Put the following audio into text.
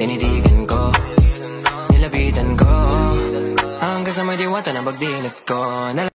tinitigan ko, nilapitan ko, hanggang sa may diwata na pagdilat ko.